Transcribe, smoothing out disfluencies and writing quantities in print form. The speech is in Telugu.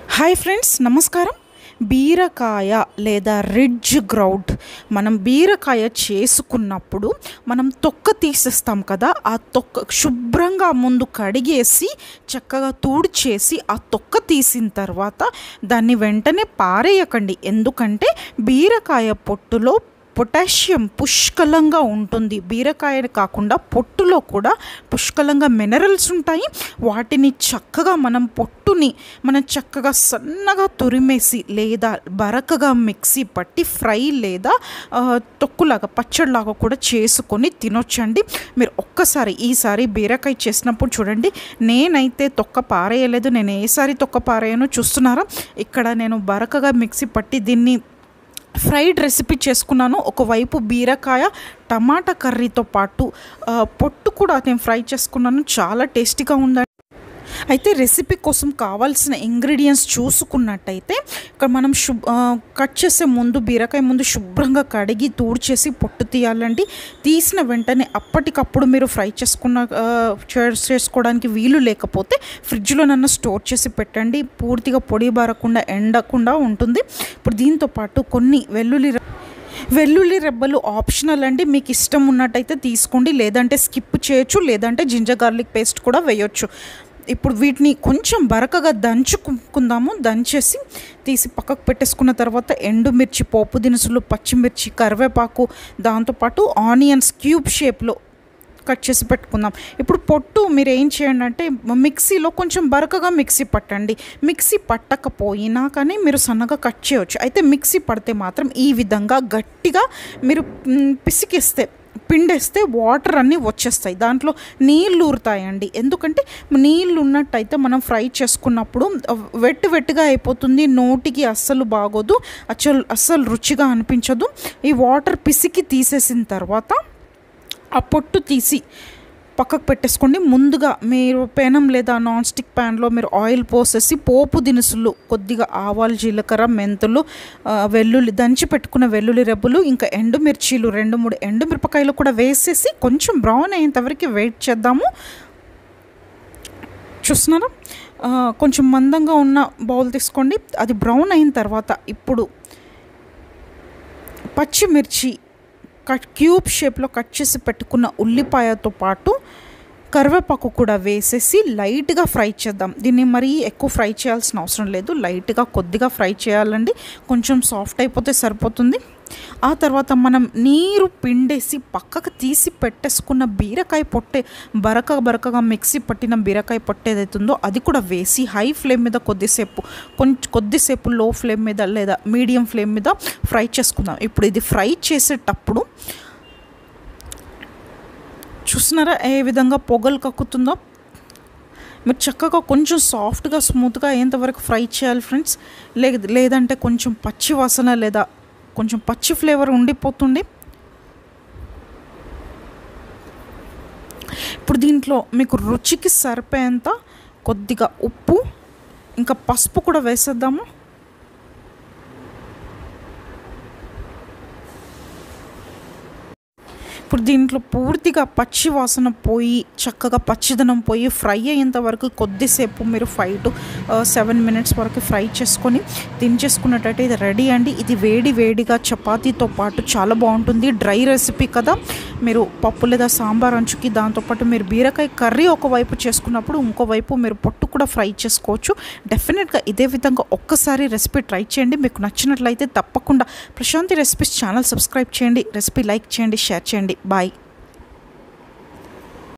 హాయ్ ఫ్రెండ్స్, నమస్కారం. బీరకాయ లేదా రిడ్జ్ గ్రౌట్ మనం బీరకాయ చేసుకున్నప్పుడు మనం తొక్క తీసేస్తాం కదా. ఆ తొక్క శుభ్రంగా ముందు కడిగేసి చక్కగా తుడిచేసి ఆ తొక్క తీసిన తర్వాత దాన్ని వెంటనే పారేయకండి. ఎందుకంటే బీరకాయ పొట్టులో పొటాషియం పుష్కలంగా ఉంటుంది. బీరకాయ కాకుండా పొట్టులో కూడా పుష్కలంగా మినరల్స్ ఉంటాయి. వాటిని చక్కగా మనం చక్కగా సన్నగా తురిమేసి లేదా బరకగా మిక్సీ పట్టి ఫ్రై లేదా తొక్కులాగా పచ్చడిలాగా కూడా చేసుకొని తినొచ్చండి. మీరు ఈసారి బీరకాయ చేసినప్పుడు చూడండి, నేనైతే తొక్క పారేయలేదు. నేను ఏసారి తొక్క పారేయనో చూస్తున్నారా? ఇక్కడ నేను బరకగా మిక్సీ పట్టి దీన్ని ఫ్రైడ్ రెసిపీ చేసుకున్నాను. ఒకవైపు బీరకాయ టమాటా కర్రీతో పాటు పొట్టు కూడా నేను ఫ్రై చేసుకున్నాను. చాలా టేస్టీగా ఉందండి. అయితే రెసిపీ కోసం కావాల్సిన ఇంగ్రీడియంట్స్ చూసుకున్నట్టయితే ఇక్కడ మనం కట్ చేసే ముందు బీరకాయ ముందు శుభ్రంగా కడిగి తూడ్చేసి పొట్టు తీయాలండి. తీసిన వెంటనే అప్పటికప్పుడు మీరు ఫ్రై చేసుకోవడానికి వీలు లేకపోతే ఫ్రిడ్జ్లోనన్నా స్టోర్ చేసి పెట్టండి. పూర్తిగా పొడి బారకుండా ఎండకుండా ఉంటుంది. ఇప్పుడు దీంతో పాటు కొన్ని వెల్లుల్లి రెబ్బలు ఆప్షనల్ అండి. మీకు ఇష్టం ఉన్నట్టయితే తీసుకోండి, లేదంటే స్కిప్ చేయొచ్చు, లేదంటే జింజర్ గార్లిక్ పేస్ట్ కూడా వేయొచ్చు. ఇప్పుడు వీటిని కొంచెం బరకగా దంచేసి తీసి పక్కకు పెట్టేసుకున్న తర్వాత ఎండుమిర్చి, పోపు దినుసులు, పచ్చిమిర్చి, కరివేపాకు, దాంతోపాటు ఆనియన్స్ క్యూబ్ షేప్లో కట్ చేసి పెట్టుకుందాం. ఇప్పుడు పొట్టు మీరు ఏం చేయండి అంటే మిక్సీలో కొంచెం బరకగా మిక్సీ పట్టండి. మిక్సీ పట్టకపోయినా కానీ మీరు సన్నగా కట్ చేయవచ్చు. అయితే మిక్సీ పడితే మాత్రం ఈ విధంగా గట్టిగా మీరు పిండేస్తే వాటర్ అన్నీ వచ్చేస్తాయి, దాంట్లో నీళ్ళు ఊరుతాయండి. ఎందుకంటే నీళ్ళు ఉన్నట్టయితే మనం ఫ్రై చేసుకున్నప్పుడు వెట్టుగా అయిపోతుంది, నోటికి అస్సలు బాగోదు, అస్సలు రుచిగా అనిపించదు. ఈ వాటర్ పిసికి తీసేసిన తర్వాత ఆ పొట్టు తీసి పక్కకు పెట్టేసుకోండి. ముందుగా మీరు పెనం లేదా నాన్ స్టిక్ ప్యాన్లో మీరు ఆయిల్ పోసేసి పోపు దినుసులు కొద్దిగా ఆవాలు, జీలకర్ర, మెంతులు, వెల్లుల్లి దంచి పెట్టుకున్న వెల్లుల్లి రెబ్బలు, ఇంకా ఎండుమిర్చీలు 2-3 ఎండుమిరపకాయలు కూడా వేసేసి కొంచెం బ్రౌన్ అయ్యేంతవరకు వెయిట్ చేద్దాము. చూస్తున్నారా? కొంచెం మందంగా ఉన్న బౌల్ తీసుకోండి. అది బ్రౌన్ అయిన తర్వాత ఇప్పుడు పచ్చిమిర్చి క్యూబ్ షేప్లో కట్ చేసి పెట్టుకున్న ఉల్లిపాయతో పాటు కరివేపాకు కూడా వేసేసి లైట్గా ఫ్రై చేద్దాం. దీన్ని మరీ ఎక్కువ ఫ్రై చేయాల్సిన అవసరం లేదు, లైట్గా కొద్దిగా ఫ్రై చేయాలండి. కొంచెం సాఫ్ట్ అయిపోతే సరిపోతుంది. ఆ తర్వాత మనం నీరు పిండేసి పక్కకు తీసి పెట్టేసుకున్న బీరకాయ పొట్టే బరకగా మిక్సీ పట్టిన బీరకాయ పొట్టు ఏదైతుందో అది కూడా వేసి హై ఫ్లేమ్ మీద కొద్దిసేపు లో ఫ్లేమ్ మీద లేదా మీడియం ఫ్లేమ్ మీద ఫ్రై చేసుకుందాం. ఇప్పుడు ఇది ఫ్రై చేసేటప్పుడు చూస్తున్నారా ఏ విధంగా పొగలు కక్కుతుందో? మీరు చక్కగా కొంచెం సాఫ్ట్గా స్మూత్గా అయ్యేంతవరకు ఫ్రై చేయాలి ఫ్రెండ్స్. లేదంటే కొంచెం పచ్చి వాసన లేదా కొంచెం పచ్చి ఫ్లేవర్ ఉండిపోతుంది. ఇప్పుడు దీంట్లో మీకు రుచికి సరిపోయేంత కొద్దిగా ఉప్పు ఇంకా పసుపు కూడా వేసేద్దాము. ఇప్పుడు దీంట్లో పూర్తిగా పచ్చి వాసన పోయి చక్కగా పచ్చిదనం పోయి ఫ్రై అయ్యేంత వరకు కొద్దిసేపు మీరు 5 to 7 minutes వరకు ఫ్రై చేసుకొని దించేసుకున్నట్టయితే ఇది రెడీ అండి. ఇది వేడిగా చపాతీతో పాటు చాలా బాగుంటుంది. డ్రై రెసిపీ కదా, మీరు పప్పు లేదా సాంబార్ అంచుకి దాంతోపాటు మీరు బీరకాయ కర్రీ ఒకవైపు చేసుకున్నప్పుడు ఇంకోవైపు మీరు పొట్టు కూడా ఫ్రై చేసుకోవచ్చు. డెఫినెట్గా ఇదే విధంగా ఒక్కసారి రెసిపీ ట్రై చేయండి. మీకు నచ్చినట్లయితే తప్పకుండా ప్రశాంతి రెసిపీస్ ఛానల్ సబ్స్క్రైబ్ చేయండి, రెసిపీ లైక్ చేయండి, షేర్ చేయండి. బాయ్.